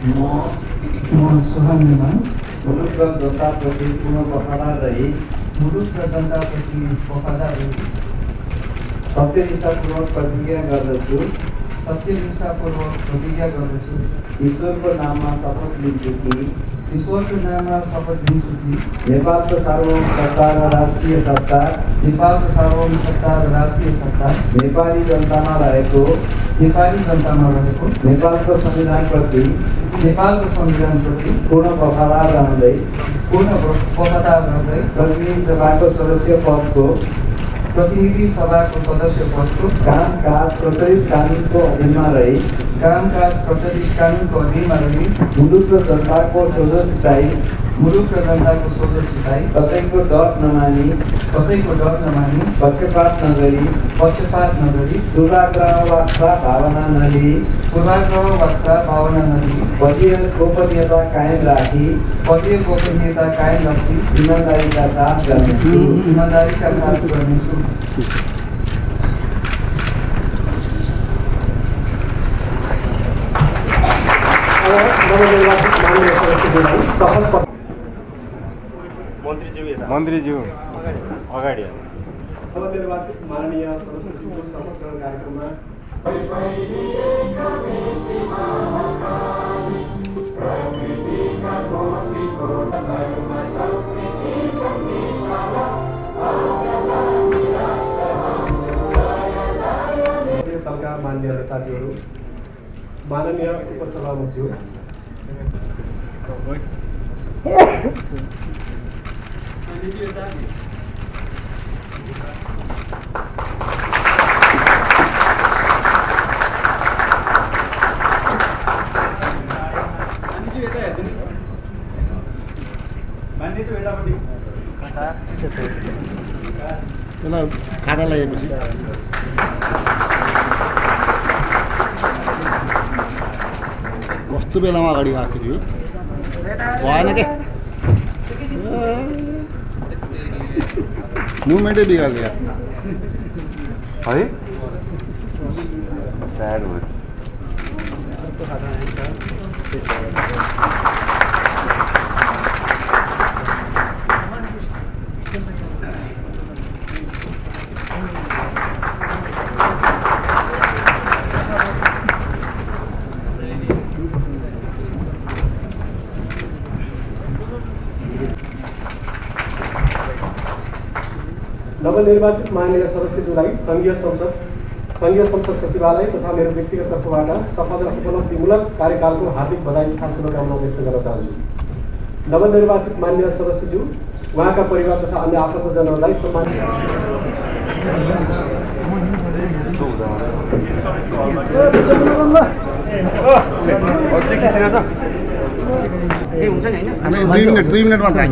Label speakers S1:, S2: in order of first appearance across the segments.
S1: म सुहानीमा
S2: मुलुक र जनताप्रति पूर्ण वफादार रही सत्यनिष्ठापूर्वक प्रतिज्ञा गर्दछु। ईश्वरको नाममा शपथ लिन्छु कि नेपालको सार्वभौम सत्ता र राष्ट्रिय सत्ता नेपाली जनतामा रहेको नेपालको संविधानप्रति पूर्ण वफादार रहँदै प्रतिनिधि सभाको सदस्य पदको कामकाज प्रचलित कानुनको अधीनमा रही मुलुक र जनताको सोझो चिताई कसैको डर नमानी पक्षपात नगरी पूर्वाग्रहवादका भावना नलिई पदीय गोपनीयता कायम राखी ईमानदारीका साथ गर्नेछु।
S3: मन्त्रीज्यू अगाडि
S4: नवनिर्वाचित माननीय सदस्यज्यूको शपथ ग्रहण कार्यक्रममा दलका मान्य नेताजीहरू, माननीय उपसभामुखज्यू,
S3: खाता लागेपछि कस्तो बेलामा अगाडि आएको थियो भएन के मुभमेन्टै बिगार्यो है स्याड भयो।
S4: नवनिर्वाचित माननीय सदस्यज्यूलाई संघीय संसद सचिवालय तथा मेरो व्यक्तिगत तर्फबाट सफल र उपलब्धिमूलक कार्यकालको हार्दिक बधाई तथा शुभकामना व्यक्त गर्न चाहन्छु। नवनिर्वाचित माननीय सदस्यज्यू, उहाँका परिवार तथा अन्य आफन्तजनहरूलाई सम्मान
S3: दुई मिनट मात्र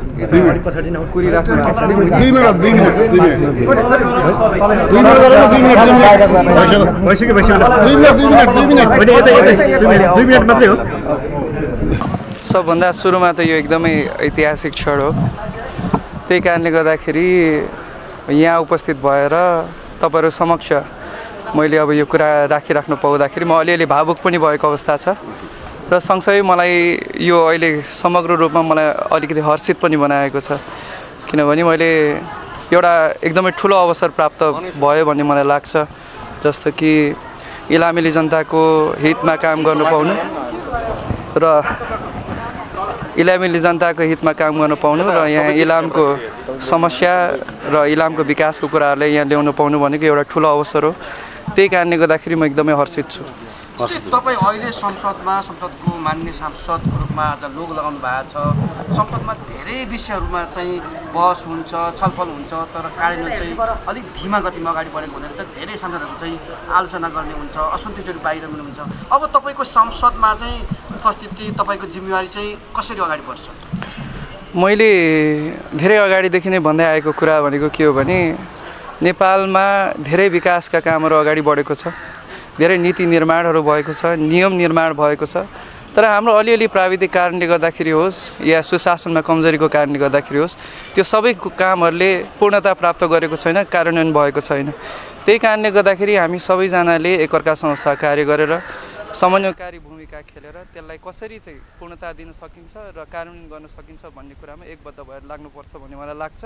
S5: सबभन्दा सुरुमा त यो एकदमै ऐतिहासिक क्षण हो। त्यही कारणले गर्दाखेरि यहाँ उपस्थित भएर तपाईहरु समक्ष मैले अब यो कुरा राखिराख्नु पाउँदाखेरि म अलिअलि भावुक पनि भएको अवस्था छ र सँगसँगै मलाई यो अहिले समग्र रूपमा मलाई अलिकति हर्षित पनि बनाएको छ, किनभने मैले एउटा एकदमै ठुलो अवसर प्राप्त भयो भन्ने मलाई लाग्छ। जस्तो कि इलामेली जनताको हितमा काम गर्नु पाउनु र इलामेली जनताको हितमा काम गर्न पाउनु र यहाँ इलामको समस्या र इलामको विकासको कुराहरुलाई यहाँ ल्याउन पाउनु भनेको एउटा ठुलो अवसर हो। त्यही कारणले गर्दाखेरि म एकदमै हर्षित छु।
S6: तपाईं अहिले संसदको मान्य सांसदको रूपमा आज लोग लगाउनु भएको छ। संसदमा धेरै विषयहरुमा चाहिँ बहस हुन्छ, छलफल हुन्छ, तर कार्यान्वयन चाहिँ अलिक धीमा गतिमा अगाडि बढेको हुँदैन। धेरै सांसदहरु चाहिँ आलोचना गर्ने हुन्छ, असन्तुष्टिहरु बाहिर हुन्छ। अब तपाईको संसदमा चाहिँ उपस्थिति, तपाईको जिम्मेवारी चाहिँ कसरी अगाडि बढ्छ?
S5: मैले धेरै अगाडिदेखि नै भन्दै आएको कुरा भनेको के हो भने नेपालमा धेरै विकासका कामहरु अगाडि बढेको छ, धेरै नीति निर्माणहरु भएको छ, नियम निर्माण भएको छ। तर हाम्रो अलिअलि प्राविधिक कारणले गर्दाखेरि होस् या सुशासनमा कमजोरीको कारणले गर्दाखेरि होस्, त्यो सबै कामहरुले पूर्णता प्राप्त गरेको छैन, कार्यान्वयन भएको छैन। त्यही कारणले गर्दाखेरि हामी सबैजनाले एकअर्कासँग सहकार्य गरेर समन्वयकारी भूमिका खेलेर त्यसलाई कसरी चाहिँ पूर्णता दिन सकिन्छ र कार्यान्वयन गर्न सकिन्छ भन्ने कुरामा एकबद्ध भएर लाग्नुपर्छ भन्ने मलाई लाग्छ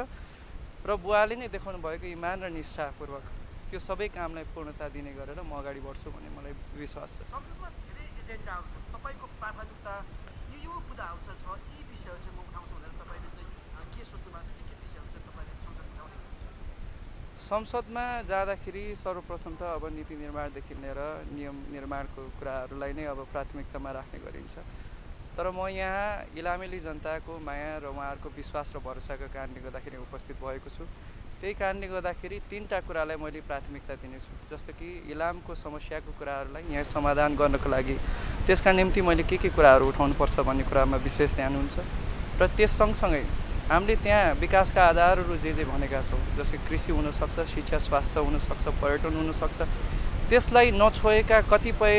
S5: र बुवाले नै देखाउनु भएको इमान र निष्ठापूर्वक त्यो सबै कामलाई पूर्णता दिने गरेर म अगाडि बढ्छु भन्ने मलाई विश्वास छ।
S6: संसदमा धेरै एजेन्डाहरू छ, तपाईँको प्राथमिकता यो मुद्दाहरू छ, यी विषयहरू चाहिँ म उठाउँछु भनेर तपाईँले चाहिँ के सोच्नु भएको छ, के विषयहरू चाहिँ तपाईँले संसद उठाउने हुनुहुन्छ?
S5: संसदमा जाँदाखेरि सर्वप्रथम त अब नीति निर्माणदेखि लिएर नियम निर्माणको कुराहरूलाई नै अब प्राथमिकतामा राख्ने गरिन्छ। तर म यहाँ इलामेली जनताको माया र उहाँहरूको विश्वास र भरोसाको कारणले गर्दाखेरि उपस्थित भएको छु। त्यही कारणले गर्दाखेरि तीनटा कुरालाई मैले प्राथमिकता दिनेछु, जस्तो कि इलामको समस्याको कुराहरूलाई यहाँ समाधान गर्नको लागि त्यसका निम्ति मैले के कुराहरू उठाउनुपर्छ भन्ने कुरामा विशेष ध्यान हुन्छ र त्यस सँगसँगै हामीले त्यहाँ विकासका आधारहरू जे भनेका छौँ, जस्तै कृषि हुनसक्छ, शिक्षा स्वास्थ्य हुनसक्छ, पर्यटन हुनसक्छ, त्यसलाई नछोएका कतिपय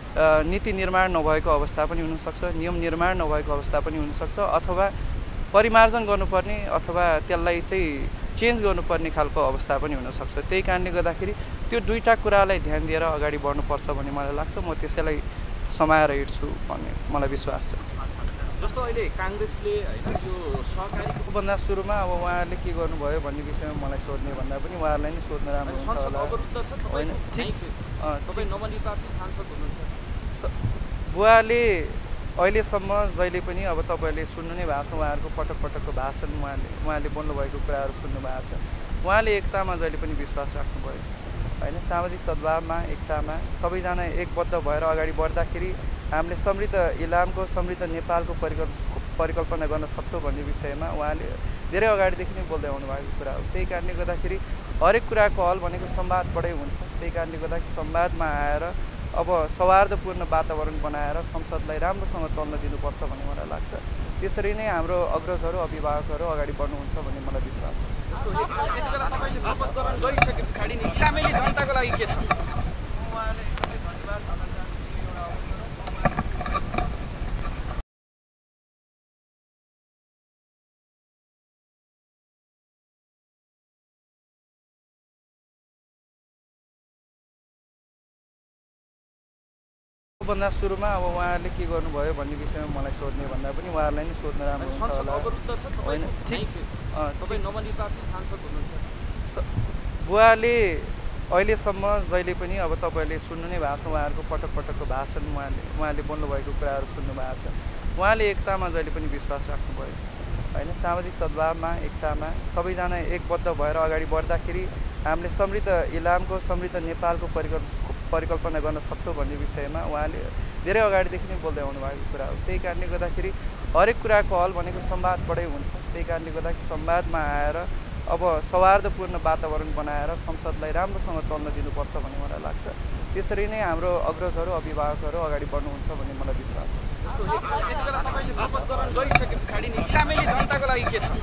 S5: नीति निर्माण नभएको अवस्था पनि हुनसक्छ, नियम निर्माण नभएको अवस्था पनि हुनसक्छ, अथवा परिमार्जन गर्नुपर्ने अथवा त्यसलाई चाहिँ चेन्ज गर्नुपर्ने खालको अवस्था पनि हुनसक्छ। त्यही कारणले गर्दाखेरि त्यो दुईटा कुरालाई ध्यान दिएर अगाडि बढ्नुपर्छ भन्ने मलाई लाग्छ। म त्यसैलाई समाएर हिँड्छु भन्ने मलाई विश्वास छ।
S1: जस्तो अहिले काङ्ग्रेसले होइन यो सहकारीको
S5: भन्दा सुरुमा अब उहाँहरूले के गर्नुभयो भन्ने विषयमा मलाई सोध्ने भन्दा पनि उहाँहरूलाई नै सोध्न राम्रो हुन्छ होला।
S1: होइन ठिक छ, तपाईँ नवनिर्वाचित सांसद हुनुहुन्छ।
S5: बुवाले अहिलेसम्म जहिले पनि अब तपाईँहरूले सुन्नु नै भएको छ, उहाँहरूको पटक पटकको भाषण उहाँले बोल्नुभएको कुराहरू सुन्नु भएको छ। उहाँले एकतामा जहिले पनि विश्वास राख्नुभयो होइन, सामाजिक सद्भावमा, एकतामा सबैजना एकबद्ध भएर अगाडि बढ्दाखेरि हामीले समृद्ध इलामको, समृद्ध नेपालको परिकल्पना गर्न सक्छौँ भन्ने विषयमा उहाँले धेरै अगाडिदेखि नै बोल्दै आउनु भएको कुरा हो। त्यही कारणले गर्दाखेरि हरेक कुराको हल भनेको संवादबाटै हुन्छ। त्यही कारणले गर्दाखेरि संवादमा आएर अब सौहार्दपूर्ण वातावरण बनाएर संसदलाई राम्रोसँग चल्न दिनुपर्छ भन्ने मलाई लाग्छ। त्यसरी नै हाम्रो अग्रजहरू, अभिभावकहरू अगाडि बढ्नुहुन्छ भन्ने मलाई विश्वास छ।
S1: तपाईँले शपथ ग्रहण गरिसके पछाडि नि इलामेली जनताको लागि के छ?
S5: भन्दा सुरुमा अब उहाँहरूले के गर्नुभयो भन्ने विषयमा मलाई सोध्ने भन्दा पनि उहाँहरूलाई नै सोध्न राम्रो हुन्छ होला। होइन ठिक छ,
S1: तपाईँ नवनिर्वाचित सांसद हुनुहुन्छ।
S5: बुवाले अहिलेसम्म जहिले पनि अब तपाईँहरूले सुन्नु नै भएको छ, उहाँहरूको पटक पटकको भाषण उहाँले बोल्नुभएको कुराहरू सुन्नु भएको छ। उहाँले एकतामा जहिले पनि विश्वास राख्नुभयो होइन, सामाजिक सद्भावमा, एकतामा सबैजना एकबद्ध भएर अगाडि बढ्दाखेरि हामीले समृद्ध इलामको, समृद्ध नेपालको परिकल्पना गर्न सक्छौँ भन्ने विषयमा उहाँले धेरै अगाडिदेखि नै बोल्दै आउनु भएको कुरा हो। त्यही कारणले गर्दाखेरि हरेक कुराको हल भनेको संवादबाटै हुन्छ। त्यही कारणले गर्दाखेरि संवादमा आएर अब सौहार्दपूर्ण वातावरण बनाएर संसदलाई राम्रोसँग चल्न दिनुपर्छ भन्ने मलाई लाग्छ। त्यसरी नै हाम्रो अग्रजहरू, अभिभावकहरू अगाडि बढ्नुहुन्छ भन्ने मलाई विश्वास छ।
S1: तपाईँले शपथ ग्रहण गरिसके पछाडि नि इलामेली जनताको लागि के छ?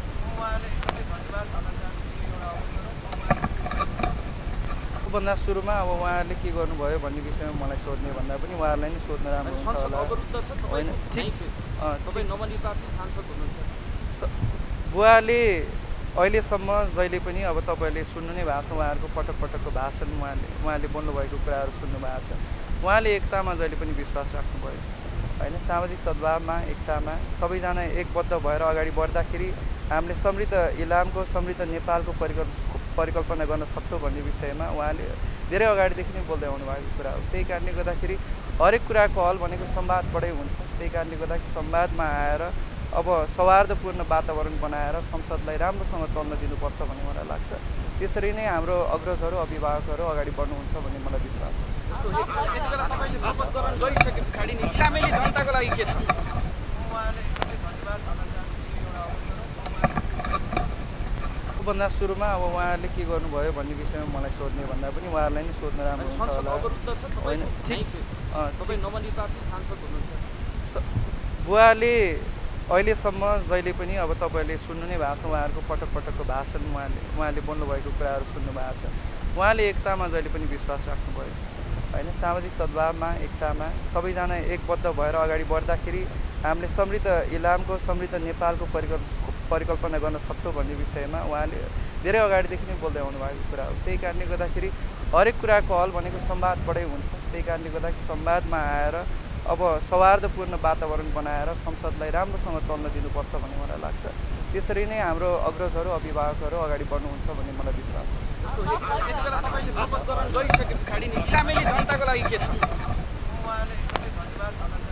S5: भन्दा सुरुमा अब उहाँहरूले के गर्नुभयो भन्ने विषयमा मलाई सोध्ने भन्दा पनि उहाँहरूलाई नै सोध्न राम्रो हुन्छ होला। होइन ठिक छ,
S1: तपाईँ नवनिर्वाचित सांसद हुनुहुन्छ।
S5: बुवाले अहिलेसम्म जहिले पनि अब तपाईँहरूले सुन्नु नै भएको छ, उहाँहरूको पटक पटकको भाषण उहाँले बोल्नुभएको कुराहरू सुन्नु भएको छ। उहाँले एकतामा जहिले पनि विश्वास राख्नुभयो होइन, सामाजिक सद्भावमा, एकतामा सबैजना एकबद्ध भएर अगाडि बढ्दाखेरि हामीले समृद्ध इलामको, समृद्ध नेपालको परिकल्पना गर्न सक्छौँ भन्ने विषयमा उहाँले धेरै अगाडिदेखि नै बोल्दै आउनु भएको कुरा हो। त्यही कारणले गर्दाखेरि हरेक कुराको हल भनेको संवादबाटै हुन्छ। त्यही कारणले गर्दाखेरि संवादमा आएर अब सौहार्दपूर्ण वातावरण बनाएर संसदलाई राम्रोसँग चल्न दिनुपर्छ भन्ने मलाई लाग्छ। त्यसरी नै हाम्रो अग्रजहरू, अभिभावकहरू अगाडि बढ्नुहुन्छ भन्ने मलाई विश्वास छ।
S1: तपाईँले शपथ ग्रहण गरिसके पछाडि नि इलामेली जनताको लागि के छ?
S5: भन्दा सुरुमा अब उहाँहरूले के गर्नुभयो भन्ने विषयमा मलाई सोध्ने भन्दा पनि उहाँहरूलाई नै सोध्न राम्रो हुन्छ होला। होइन ठिक छ,
S1: तपाईँ नवनिर्वाचित सांसद हुनुहुन्छ।
S5: बुवाले अहिलेसम्म जहिले पनि अब तपाईँहरूले सुन्नु नै भएको छ, उहाँहरूको पटक पटकको भाषण उहाँले बोल्नुभएको कुराहरू सुन्नु भएको छ। उहाँले एकतामा जहिले पनि विश्वास राख्नुभयो होइन, सामाजिक सद्भावमा, एकतामा सबैजना एकबद्ध भएर अगाडि बढ्दाखेरि हामीले समृद्ध इलामको, समृद्ध नेपालको परिकल्पना गर्न सक्छौँ भन्ने विषयमा उहाँले धेरै अगाडिदेखि नै बोल्दै आउनु भएको कुरा हो। त्यही कारणले गर्दाखेरि हरेक कुराको हल भनेको संवादबाटै हुन्छ। त्यही कारणले गर्दाखेरि संवादमा आएर अब सौहार्दपूर्ण वातावरण बनाएर संसदलाई राम्रोसँग चल्न दिनुपर्छ भन्ने मलाई लाग्छ। त्यसरी नै हाम्रो अग्रजहरू अभिभावकहरू अगाडि बढ्नुहुन्छ भन्ने मलाई विश्वास छ।
S1: यति बेला तपाईँले शपथ ग्रहण गरिसके पछाडि नि इलामेली जनताको लागि के छ?